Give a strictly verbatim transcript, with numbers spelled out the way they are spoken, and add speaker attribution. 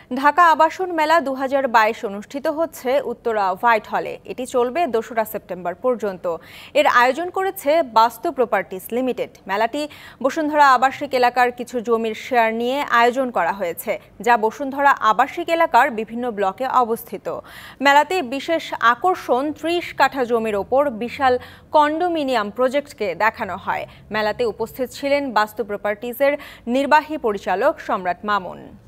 Speaker 1: ঢাকা আবাসন মেলা দু হাজার বাইশ অনুষ্ঠিত হচ্ছে উত্তরা হোয়াইট হলে। এটি চলবে দোসরা সেপ্টেম্বর পর্যন্ত। এর আয়োজন করেছে বাস্তু প্রপার্টিজ লিমিটেড। মেলাটি বসুন্ধরা আবাসিক এলাকার কিছু জমির শেয়ার নিয়ে আয়োজন করা হয়েছে, যা বসুন্ধরা আবাসিক এলাকার বিভিন্ন ব্লকে অবস্থিত। মেলাতে বিশেষ আকর্ষণ ত্রিশ কাঠা জমির ওপর বিশাল কন্ডোমিনিয়াম প্রজেক্টকে দেখানো হয়। মেলাতে উপস্থিত ছিলেন বাস্তু প্রপার্টিজের নির্বাহী পরিচালক সম্রাট মামুন।